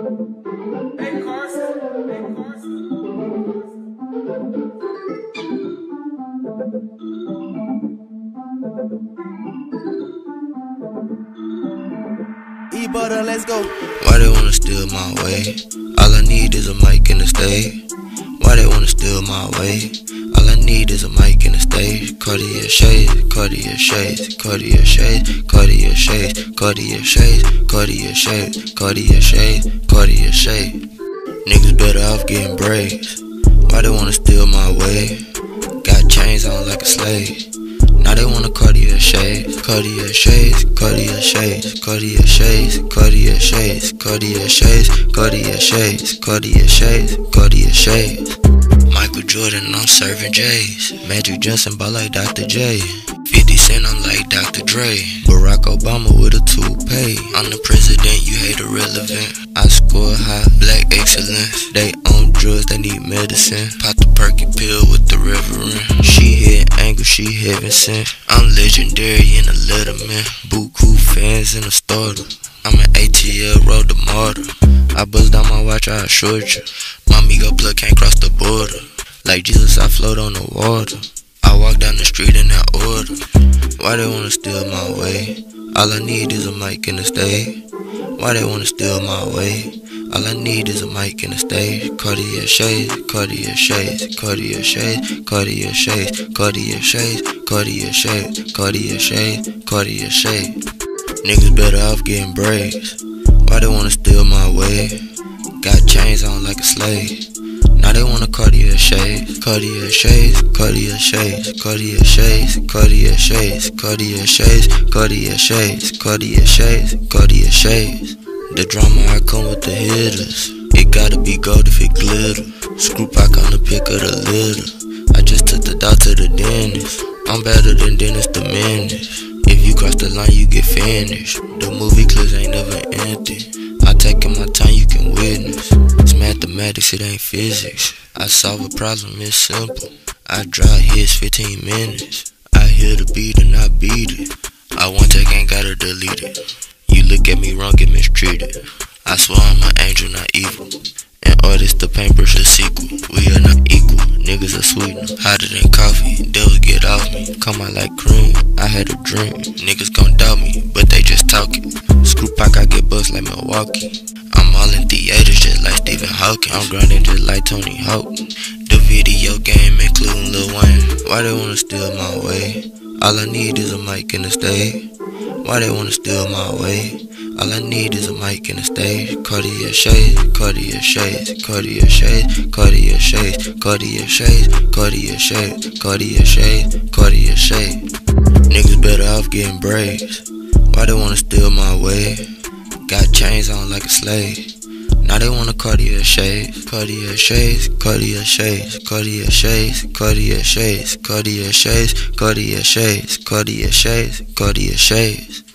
Hey Carson. Hey Carson. E-Butter, let's go. Why they wanna steal my way? All I need is a mic and a stage. Why they wanna steal my way? All I need is a mic and a stage. Cartier shades, Cartier shades, Cartier shades, Cartier shades, Cartier shades, Cartier shades, Cartier shades, Cartier shades. Niggas better off getting braids. Why they wanna steal my way? Got chains on like a slave. Now they want a Cartier shades, Cartier shades, Cartier shades, Cartier shades, Cartier shades, Cartier shades, Cartier shades, Cartier shades, Cartier shades. Michael Jordan, I'm serving J's. Magic Johnson ball like Dr. J. 50 Cent, I'm like Dr. Dre. Barack Obama with a toupee. I'm the president, you hate irrelevant. I score high, black excellence. They on drugs, they need medicine. Pop the perky pill with the reverend. She hit angle, she heaven sent. I'm legendary in a letterman. Buku fans in a starter. I'm an ATL road to martyr. I buzz down my watch, I assured you. My Migo plug can't cross the border. Like Jesus, I float on the water. I walk down the street in that order. Why they wanna steal my way? All I need is a mic and a stage. Why they wanna steal my way? All I need is a mic and a stage. Cartier shades, Cartier shades, Cartier shades, Cartier shades, Cartier shades, Cartier shades, Cartier shades, Cartier shades. Niggas better off getting braids. Why they wanna steal my way? Got chains on like a slave. Now they want a Cartier shades, Cartier shades, Cartier shades, Cartier shades, Cartier shades, Cartier shades, Cartier shades, Cartier shades, Cartier shades. The drama I come with the hitters. It gotta be gold if it glitter. Screw pack on the pick of the litter. I just took the dog to the dentist. I'm better than Dennis the Menace. If you cross the line, you get finished. The movie clips ain't never empty. I taking my time, you can witness. It's mathematics, it ain't physics. I solve a problem, it's simple. I drive hits 15 minutes. I hear the beat and I beat it. I one take, ain't gotta delete it. You look at me wrong, get mistreated. I swear I'm an angel, not evil. And artist, the paintbrush, the sequel. We are not equal, niggas are sweetener. Hotter than coffee, devils get off me. Come out like cream, I had a dream. Niggas gon' doubt me, but they just talking. Screw pack, I get bust like Milwaukee. I'm all in theaters just like Stephen Hawking. I'm grinding just like Tony Hawk. The video game including Lil Wayne. Why they wanna steal my way? All I need is a mic and a stage. Why they wanna steal my way? All I need is a mic and a stage. Cartier shades, Cartier shades, Cartier shades, Cartier shades, Cartier shades, Cartier shades, Cartier shades, Cartier shades. Niggas better off getting braids. Why they wanna steal my way? Got chains on like a slave. Now they want a Cartier shades, Cartier shades, Cartier shades, Cartier shades, Cartier shades, Cartier shades, Cartier shades, Cartier shades, Cartier shades.